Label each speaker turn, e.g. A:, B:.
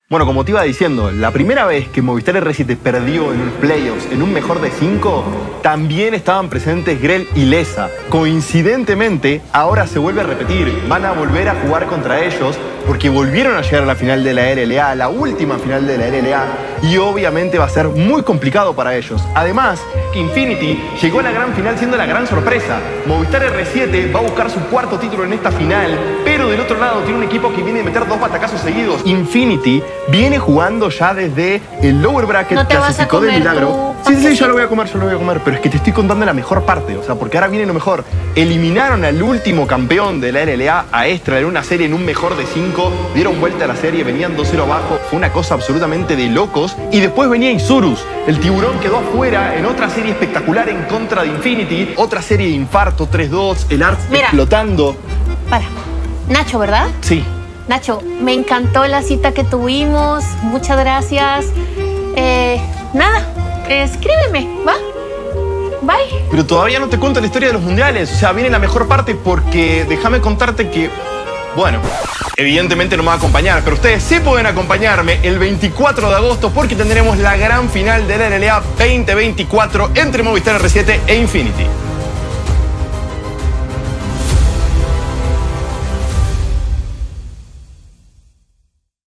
A: Bueno, como te iba diciendo, la primera vez que Movistar R7 perdió en un playoffs en un mejor de 5, también estaban presentes Grell y Leza. Coincidentemente, ahora se vuelve a repetir. Van a volver a jugar contra ellos porque volvieron a llegar a la final de la LLA, la última final de la LLA, y obviamente va a ser muy complicado para ellos. Además, que Infinity llegó a la gran final siendo la gran sorpresa. Movistar R7 va a buscar su cuarto título en esta final, pero del otro lado tiene un equipo que viene a meter 2 batacazos seguidos. Infinity viene jugando ya desde el lower bracket,
B: ¿No te
A: clasificó de milagro. Sí, ya lo voy a comer, pero es que te estoy contando la mejor parte, o sea, porque ahora viene lo mejor. Eliminaron al último campeón de la LLA, a Extra, en una serie en un mejor de 5, dieron vuelta a la serie, venían 2-0 abajo, fue una cosa absolutamente de locos, y después venía Isurus, el tiburón quedó afuera en otra serie espectacular en contra de Infinity, otra serie de infarto, 3-2, el Arts explotando.
B: Para, Nacho, ¿verdad?
A: Sí.
B: Nacho, me encantó la cita que tuvimos, muchas gracias. Nada, escríbeme, ¿va? Bye.
A: Pero todavía no te cuento la historia de los mundiales, o sea, viene la mejor parte porque déjame contarte que, bueno, evidentemente no me va a acompañar, pero ustedes sí pueden acompañarme el 24 de agosto porque tendremos la gran final de la LLA 2024 entre Movistar R7 e Infinity.